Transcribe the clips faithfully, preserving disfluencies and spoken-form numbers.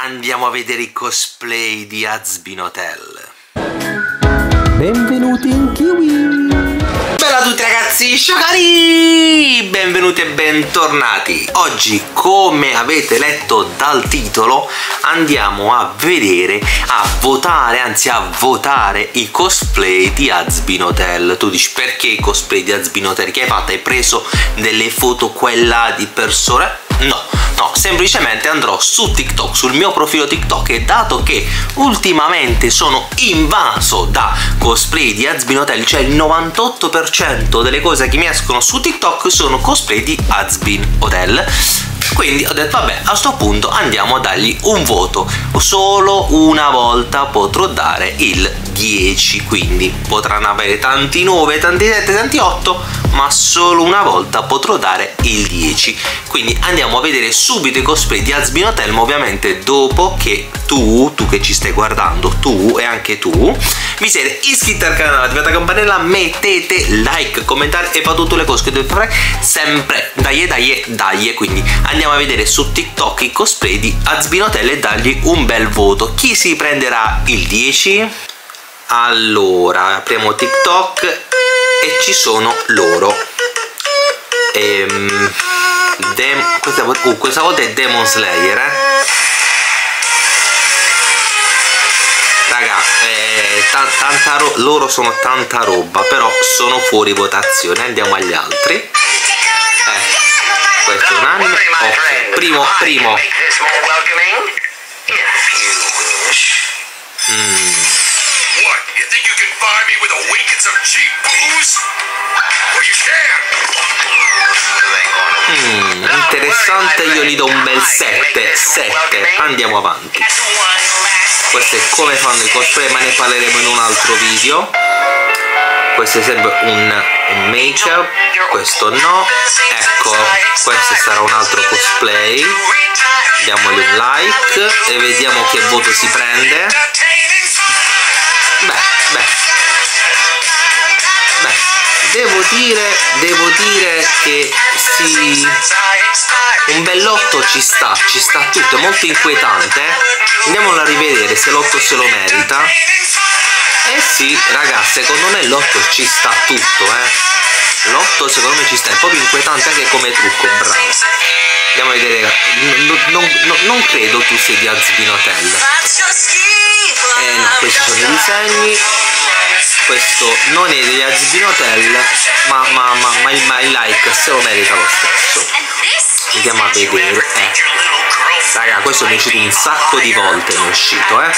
andiamo a vedere i cosplay di Hazbin Hotel. Benvenuti in Kiwi! Bella a tutti ragazzi, sciocari! Benvenuti e bentornati. Oggi, come avete letto dal titolo, andiamo a vedere, a votare, anzi a votare i cosplay di Hazbin Hotel. Tu dici perché i cosplay di Hazbin Hotel? Che hai fatto? Hai preso delle foto quella di persone? No, no, semplicemente andrò su TikTok, sul mio profilo TikTok, e dato che ultimamente sono invaso da cosplay di Hazbin Hotel, cioè il novantotto per cento delle cose che mi escono su TikTok sono cosplay di Hazbin Hotel, quindi ho detto vabbè, a sto punto andiamo a dargli un voto. Solo una volta potrò dare il dieci, quindi potranno avere tanti nove, tanti sette, tanti otto, ma solo una volta potrò dare il dieci. Quindi andiamo a vedere subito i cosplay di Hazbin Hotel, ma ovviamente dopo che tu, tu che ci stai guardando, tu e anche tu, vi siete iscritti al canale, attivate la campanella, mettete like, commentare e fa tutte le cose che dovete fare sempre. Dai, dai, dai. Quindi andiamo a vedere su TikTok i cosplay di Hazbin Hotel e dargli un bel voto. Chi si prenderà il dieci? Allora, apriamo TikTok e ci sono loro. Ehm, Dem questa, uh, questa volta è Demon Slayer, eh? Raga, eh, tanta ro loro sono tanta roba, però sono fuori votazione. Andiamo agli altri. Eh, questo è un anime. Ok, primo, primo. Mm. Mm, interessante, io gli do un bel sette, sette, andiamo avanti. Questo è come fanno i cosplay, ma ne parleremo in un altro video. Questo è sempre un, un make up, questo no. Ecco, questo sarà un altro cosplay. Diamogli un like e vediamo che voto si prende. Beh, beh, beh. Devo dire, devo dire che sì, un bell'otto ci sta, ci sta tutto, è molto inquietante, eh? Andiamolo a rivedere se l'otto se lo merita. Eh sì, ragazzi, secondo me l'otto ci sta tutto, eh? L'otto secondo me ci sta, è proprio inquietante anche come trucco, bravo. Andiamo a vedere, non, non, non, non credo tu sia di Hazbin Hotel. Eh no, questi sono i disegni. Questo non è di Hazbin Hotel, ma, ma, ma, ma, il, ma il like se lo merita lo stesso. Andiamo a vedere. Eh. Raga, questo mi è uscito un sacco di volte, mi è uscito, eh.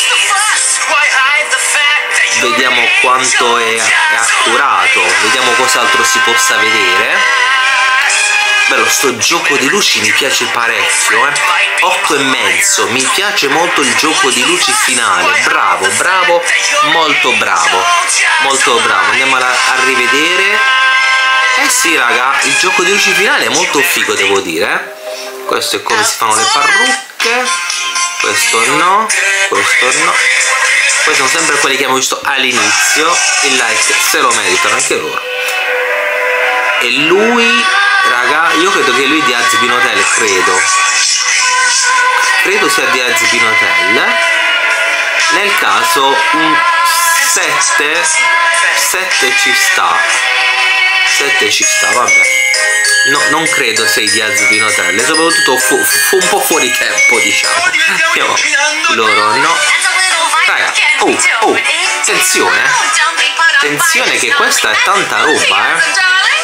Vediamo quanto è, è accurato, vediamo cos'altro si possa vedere. Bello, sto gioco di luci mi piace parecchio, eh. otto e mezzo, mi piace molto il gioco di luci finale. Bravo, bravo, molto bravo, molto bravo. Andiamo a, a rivedere. Eh sì raga, il gioco di luci finale è molto figo, devo dire, eh. Questo è come si fanno le parrucche. Questo no, questo no. Questi sono sempre quelli che abbiamo visto all'inizio. Il like se lo meritano anche loro. E lui, raga, io credo che lui è di Hazbin Hotel, credo. Credo sia di Hazbin Hotel. Nel caso un sette, sette ci sta. sette ci sta, vabbè. No, non credo sei di Hazbin Hotel, soprattutto fu, fu un po' fuori tempo, diciamo. Andiamo. Loro no. Raga, oh, oh, attenzione, eh. Attenzione che questa è tanta roba, eh.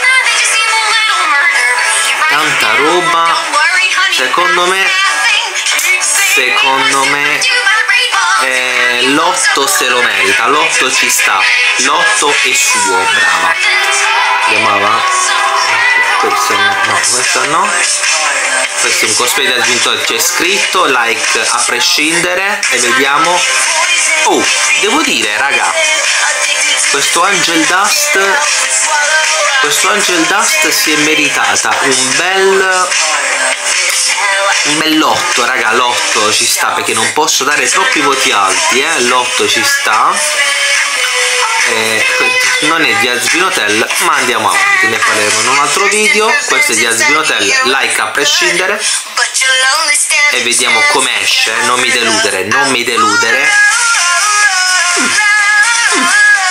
Tanta roba. Secondo me Secondo me eh, l'otto se lo merita. L'otto ci sta. L'otto è suo, brava. Andiamo avanti. Questo no, no, questo no. Questo è un cosplay da Hazbin Hotel, c'è scritto like a prescindere. E vediamo. Oh, devo dire raga, questo Angel Dust Questo Angel Dust si è meritata un bel un bell'otto, raga. L'otto ci sta, perché non posso dare troppi voti alti, eh. L'otto ci sta. eh, non è di Hazbin Hotel, ma andiamo avanti, ne parleremo in un altro video. Questo è di Hazbin Hotel, like a prescindere, e vediamo come esce. Non mi deludere, non mi deludere. Mm. Mm.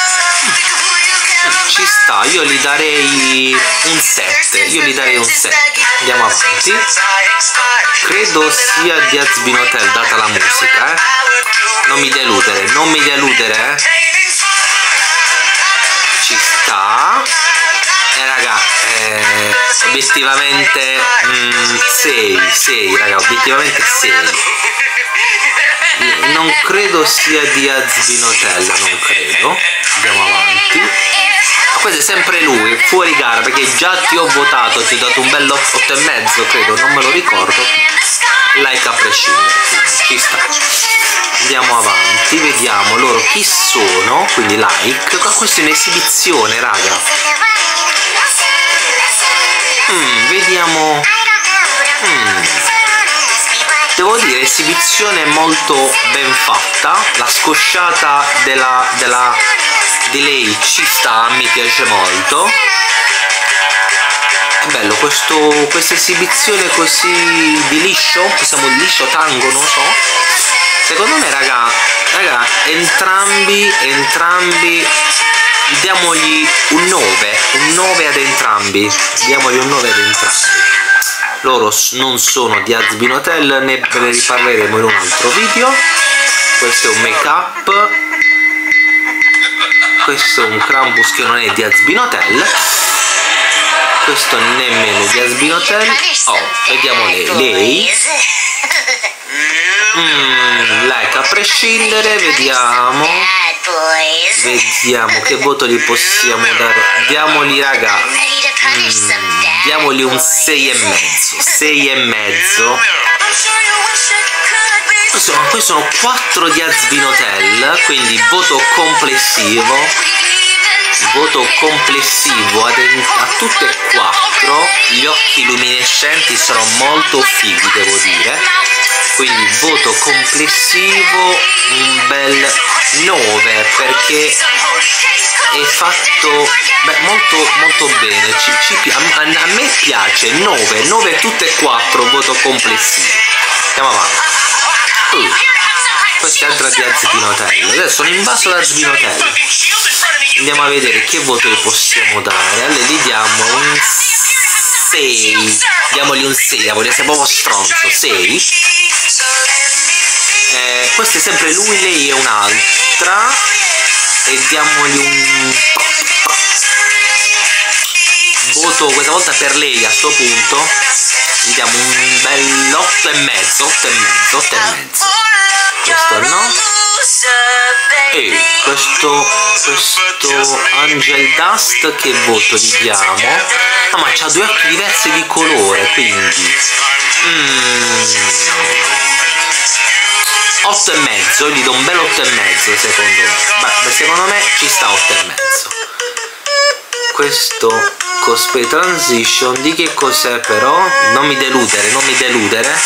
Ci sta, io gli darei un sette, io gli darei un sette. Andiamo avanti. Credo sia di Hazbin Hotel data la musica, eh. Non mi deludere, non mi deludere, eh. Ci sta. E raga, eh, obiettivamente sei, sei raga, obiettivamente sei. Non credo sia di Hazbin Hotel, non credo. Andiamo avanti. Ma questo è sempre lui, fuori gara, perché già ti ho votato, ti ho dato un bel otto e mezzo, credo, non me lo ricordo. Like a prescindere, ci sta. Andiamo avanti, vediamo loro chi sono, quindi like. Questa è un'esibizione, raga. Mm, vediamo. Mm. Devo dire, esibizione molto ben fatta. La scosciata della, della, di lei ci sta, mi piace molto. È bello questo, questa esibizione così di liscio, possiamo di liscio tango, non so. Secondo me, raga, raga, entrambi, entrambi, diamogli un nove, un nove ad entrambi, diamogli un nove ad entrambi. Loro non sono di Hazbin Hotel, ne ne riparleremo in un altro video. Questo è un make up, questo è un Krampus che non è di Hazbin Hotel, questo nemmeno di Hazbin Hotel. Oh, vediamo lei, lei. Mm, like a prescindere, vediamo. Vediamo che voto gli possiamo dare. Diamogli, raga, mm, diamogli un sei e mezzo. sei e mezzo. Questi sono, questi sono quattro di Hazbin Hotel, quindi voto complessivo. Voto complessivo ad, a tutte e quattro. Gli occhi luminescenti sono molto fighi, devo dire. Quindi voto complessivo un bel nove, perché è fatto beh, molto molto bene. Ci, ci, a, a me piace. nove, nove tutte e quattro, voto complessivo. Andiamo avanti. Uh, questa è altra di Hazbin Hotel. Adesso sono invaso da Hazbin Hotel. Andiamo a vedere che voto gli possiamo dare. Allora gli diamo un sei. Diamogli un sei, voglio essere proprio stronzo. sei. Eh, questo è sempre lui, lei è un'altra. E diamogli un voto questa volta per lei. A sto punto gli diamo un bel otto e mezzo, otto e mezzo, otto e mezzo. Questo no. E questo questo Angel Dust che voto gli diamo? Ah, ma c'ha due occhi diversi di colore, quindi mm. otto e mezzo, gli do un bel otto e mezzo secondo me. Beh, secondo me ci sta otto e mezzo. Questo cosplay transition di che cos'è però? Non mi deludere, non mi deludere.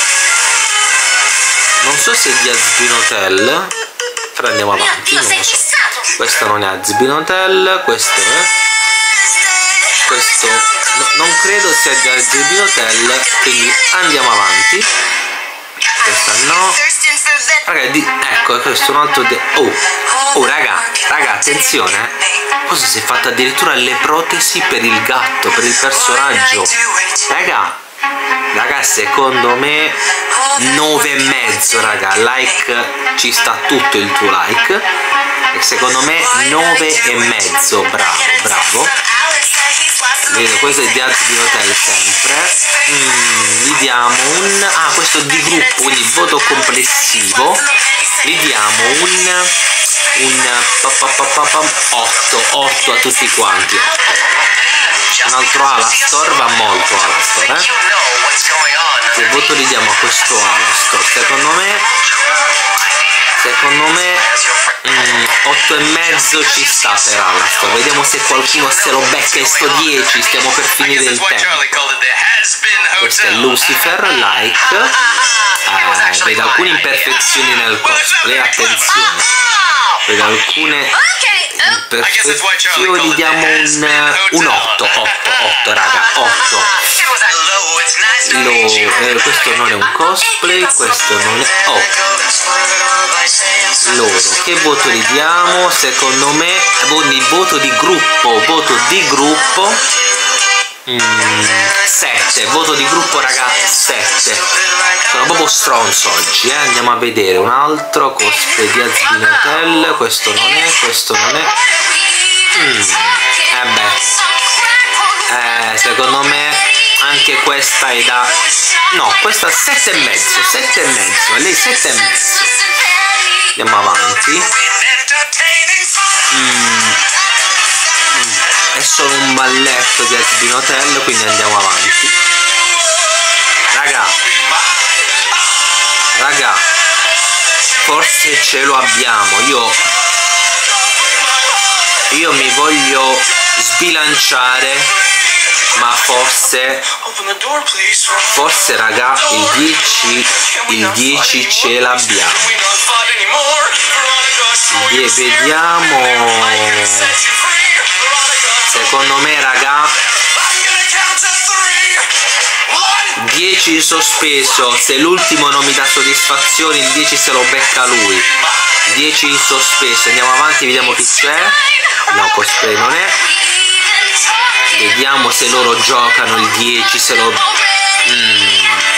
Non so se è di Hazbin Hotel, però andiamo avanti, non lo so. Questo non è Hazbin Hotel, questo è. Questo no, non credo sia di Hazbin Hotel, quindi andiamo avanti. Questa no. Raga, di, ecco, questo è un altro de oh, oh raga, raga, attenzione. Cosa si è fatta addirittura le protesi per il gatto, per il personaggio. Raga, raga, secondo me nove e mezzo, raga. Like, ci sta tutto il tuo like. E secondo me nove e mezzo, bravo, bravo. Vedo, questo è di Hazbin Hotel sempre. Mm, gli diamo un ah questo è di gruppo, quindi voto complessivo. Gli diamo un un otto, otto a tutti quanti. Un altro Alastor, va molto Alastor, eh. Che voto gli diamo a questo Alastor? Secondo me secondo me mm, otto e mezzo ci sta per Alastor. Vediamo se qualcuno se lo becca in sto dieci. Stiamo per finire il tempo. Questo è Lucifer, like. Eh, vedo alcune imperfezioni nel cosplay, attenzione. Vedo alcune perfezioni diamo un, un otto, otto, otto raga, otto. Lo, eh, questo non è un cosplay, questo non è... Oh, loro, che voto gli diamo? Secondo me il voto di gruppo, voto di gruppo mm, sette, voto di gruppo raga, sette. Sono proprio stronzo oggi, eh? Andiamo a vedere un altro cosplay di Azbin Hotel. Questo non è, questo non è. Mm. Eh beh, eh, secondo me anche questa è da... No, questa sette e mezzo, sette e mezzo, lei sette e mezzo. Andiamo avanti. Mm. Mm. È solo un balletto di Azbin Hotel, quindi andiamo avanti. Raga, raga, forse ce lo abbiamo. Io, io mi voglio sbilanciare. Ma forse, forse raga, il dieci, il dieci ce l'abbiamo. Vediamo. Secondo me raga, dieci sospeso. Se l'ultimo non mi dà soddisfazione, il dieci se lo becca lui. dieci in sospeso. Andiamo avanti, vediamo chi c'è. No, cosplay non è. Vediamo se loro giocano il dieci, se lo... Mm.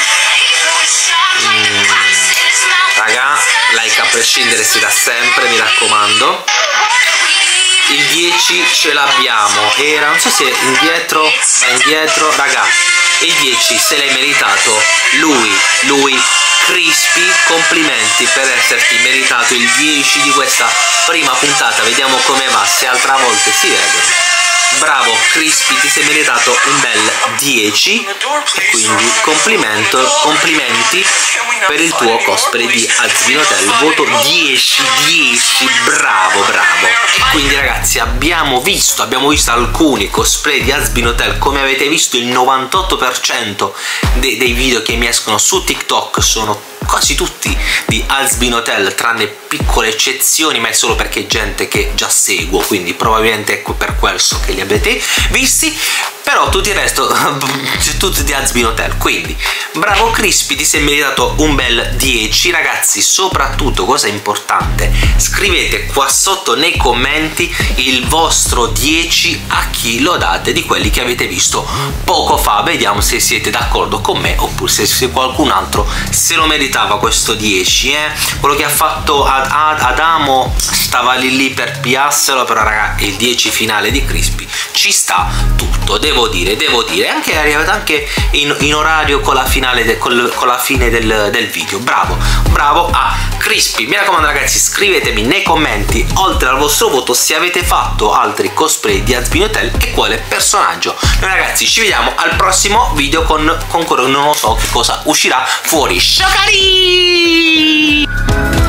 Mm. Raga, like a prescindere si dà sempre, mi raccomando. Il dieci ce l'abbiamo. Era, non so se indietro, va indietro. Raga, il dieci se l'hai meritato. Lui, lui, Crispy, complimenti per esserti meritato il dieci di questa prima puntata. Vediamo come va, se altre volte si vedono. Bravo Crispy, ti sei meritato un bel dieci e quindi complimento, complimenti per il tuo cosplay di Azbin Hotel. Voto dieci, dieci, bravo, bravo. E quindi ragazzi abbiamo visto, abbiamo visto alcuni cosplay di Azbin Hotel. Come avete visto il novantotto per cento de dei video che mi escono su TikTok sono quasi tutti di Azbin Hotel, tranne piccole eccezioni, ma è solo perché è gente che già seguo, quindi probabilmente ecco per questo che li avete visti. Però tutto il resto tutti di Azbin Hotel. Quindi bravo Crispy, ti sei meritato un bel dieci. Ragazzi, soprattutto cosa importante, scrivete qua sotto nei commenti il vostro dieci a chi lo date di quelli che avete visto poco fa. Vediamo se siete d'accordo con me oppure se, se qualcun altro se lo meritava questo dieci, eh? Quello che ha fatto ad, ad Adamo stava lì lì per piarselo, però raga il dieci finale di Crispy ci sta tutto, devo dire, devo dire, anche è arrivato anche in, in orario con la finale de, col, con la fine del, del video. Bravo, bravo a Crispy. Mi raccomando ragazzi, scrivetemi nei commenti, oltre al vostro voto, se avete fatto altri cosplay di Azbin Hotel e quale personaggio. Noi ragazzi ci vediamo al prossimo video con, con non lo so che cosa uscirà fuori. Sciocari!